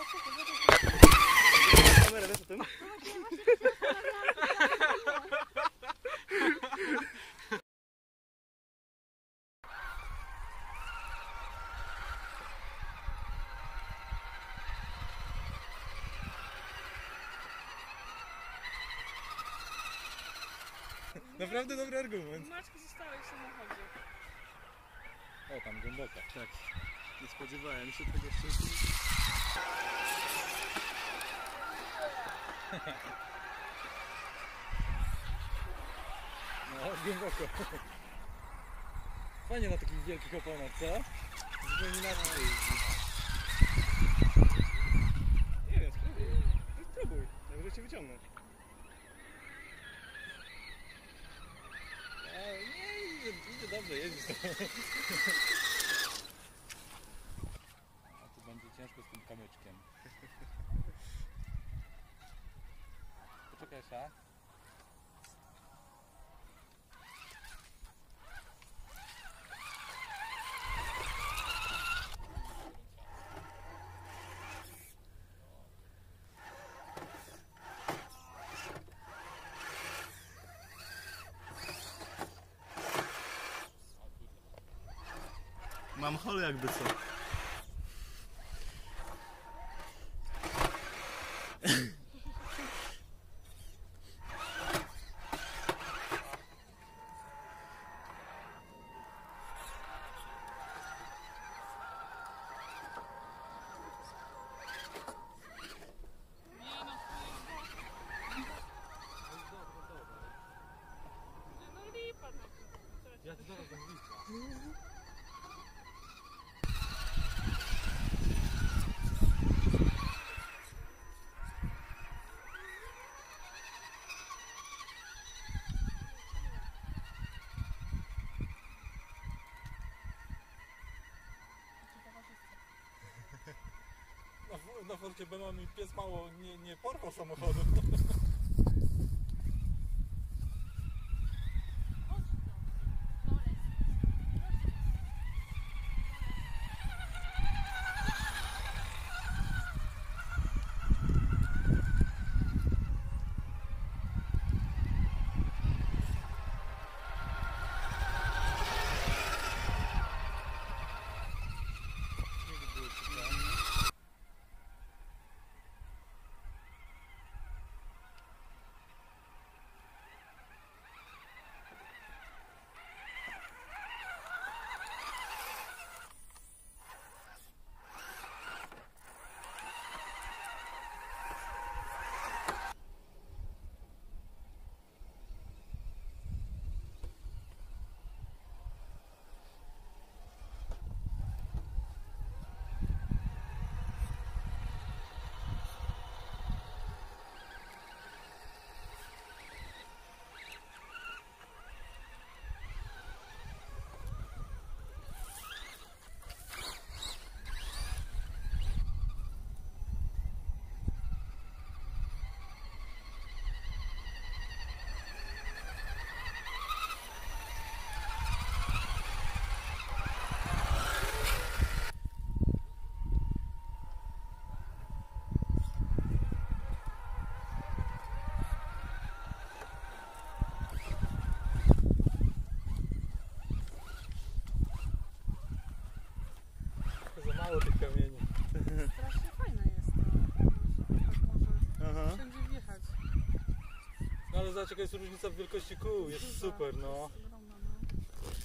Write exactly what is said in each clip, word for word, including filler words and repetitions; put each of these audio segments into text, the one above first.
Kamerę, wiesz o tym? Naprawdę dobry argument. Maczku, zostałeś w samochodzie. O, tam głęboko. Tak. Nie spodziewałem się tego szczęścia. No, głęboko. Fajnie na takich wielkich oponach, co? Zupełnie inaczej jeździ. Nie wiem, spróbuj. No spróbuj, najwyżej cię wyciągnę. A, nie, idzie, idzie dobrze, jeździ to. A tu będzie ciężko z tym kamyczkiem. Poczekaj, Sza. Mam hole jakby co. No lipa, no. Ja to zaraz tam liczę. Na, na Forcie Bema mi pies mało nie, nie porwał samochodu. Za mało tych kamieni. Strasznie fajne jest to. Tak może Aha. wszędzie wjechać. No ale zobacz, jaka jest różnica w wielkości kół, jest Duża, super, no. jest ogromna, no.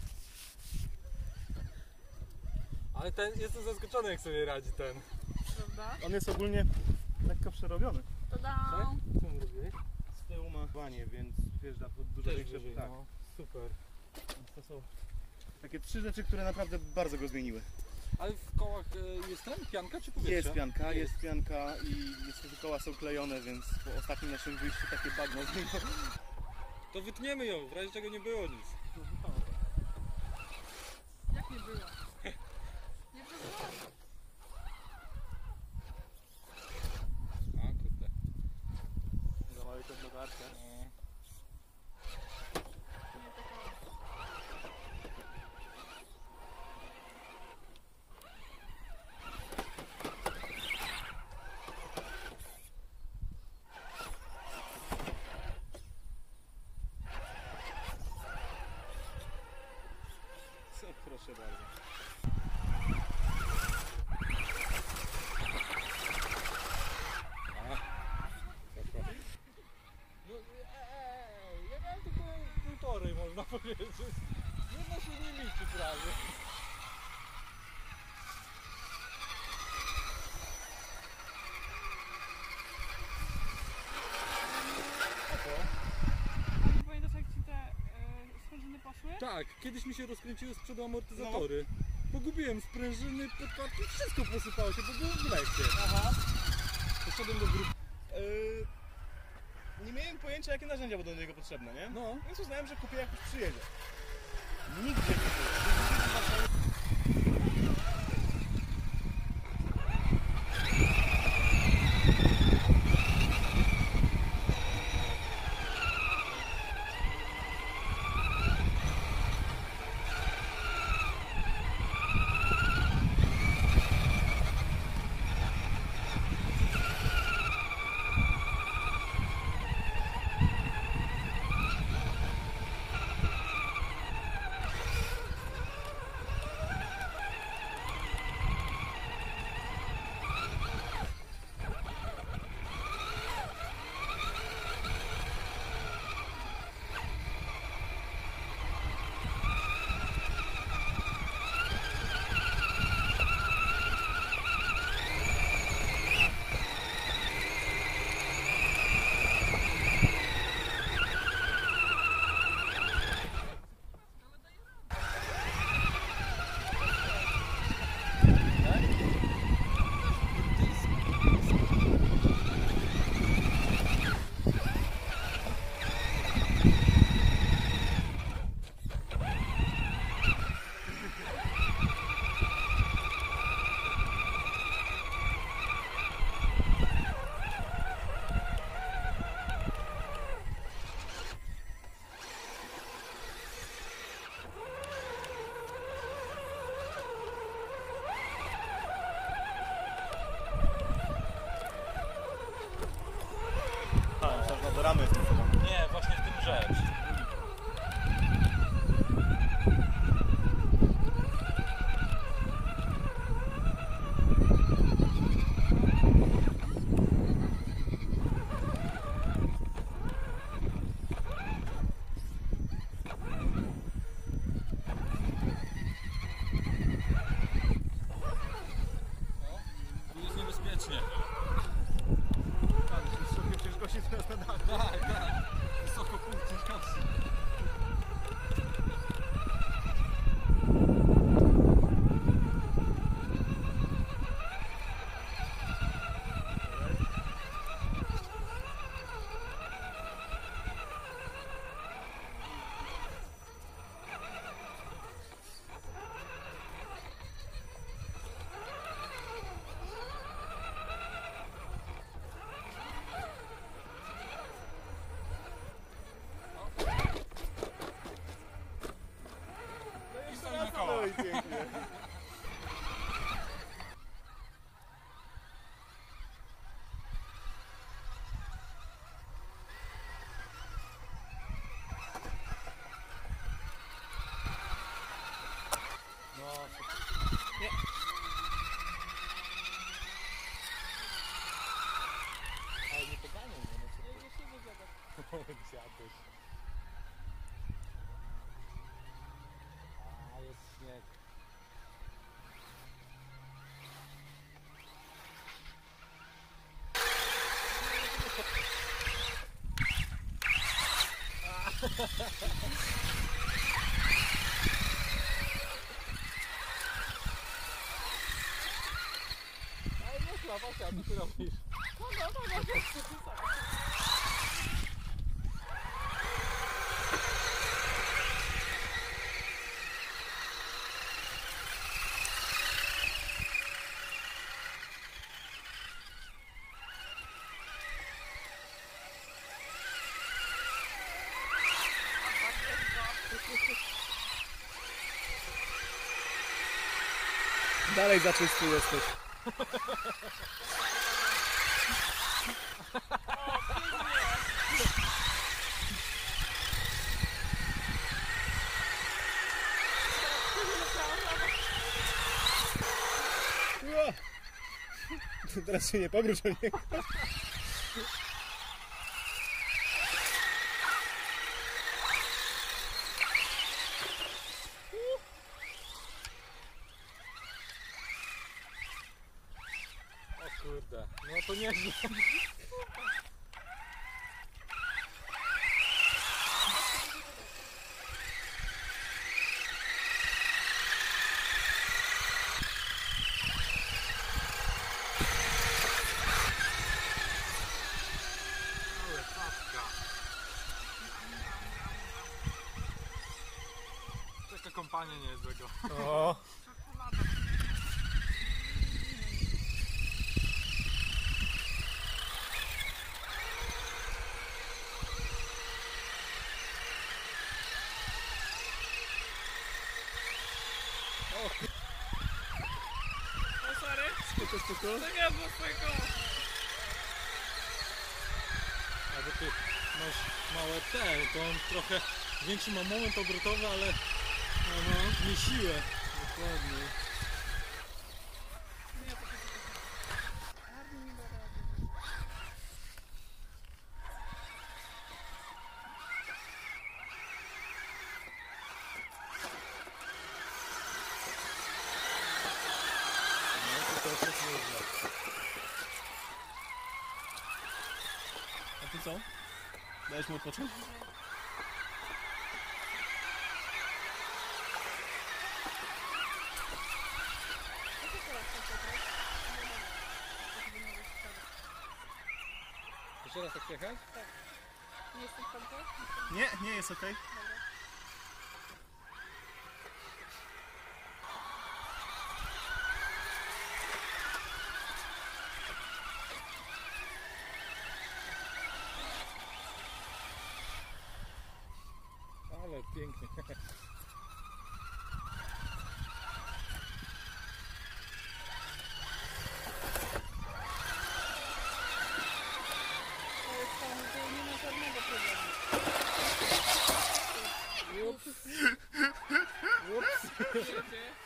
Ale ten, jestem zaskoczony, jak sobie radzi ten. Prawda? On jest ogólnie lekko przerobiony. To da. Tak? Co mu robiłeś? Z tyłu ma wanie, więc wjeżdża pod dużo Też większe. wyżej, Tak. no. Super. To są takie trzy rzeczy, które naprawdę bardzo go zmieniły. Ale w kołach e, jest ten? Pianka czy powietrze? Jest pianka, jest pianka i niestety koła są klejone, więc po ostatnim naszym wyjściu takie bagno z niego. To wytniemy ją, w razie czego nie było nic. Jak nie było? Nie było. A kurde. Za małe ciągnogarkę. No. Proszę bardzo. No, ej, ja miałem tylko półtorej, można powiedzieć. Jedno się nie liczy prawie. A nie pamiętasz, jak ci te e, sprężyny poszły? Tak, kiedyś mi się rozkręciły z przodu amortyzatory. Pogubiłem sprężyny, podkładki, wszystko posypało się, bo było w lesie. Aha. Poszedłem do grupy. Yy, nie miałem pojęcia, jakie narzędzia będą do niego potrzebne, nie? No. Więc uznałem, że kupię jak już przyjedzie. Nigdzie nie było. Do ramy jest mocowana. Nie, właśnie w tym rzecz. Tu jest niebezpiecznie. Tak, jest ciężkości teraz na dachu. Tak, tak. Wysoko punkt ciężkości. No i pięknie. Nie. Ale nie poganią mnie, no co ty? Już nie wygadać. Dziaduś. A, jest śnieg. Ale nie chlapa, co ty robisz? No, no, no, no. Dalej za czysty jesteś. O, Teraz się nie powróć o niego. O kurde, no to nieźle. Ale patka. Taka kompania nie jest złego. O. O, sorry. Spoko, spoko. To nie było twojego. A bo ty masz małe te, to on trochę większy ma moment obrotowy, ale Aha. nie siłę. Dokładnie. Nie, to jest Arni nie da rady. No to też jest nieźle. A ty co? Dajesz mu odpocząć? Jakie teraz są te teraz? Nie wiem. To żeby nie być wtedy. Jeszcze raz tak jechać? Nie jestem w tamtej? Nie, nie jest okej. Dobra. Ale pięknie. To jest tam, gdzie nie ma żadnego problemu. Ups. Ups. Wiecie?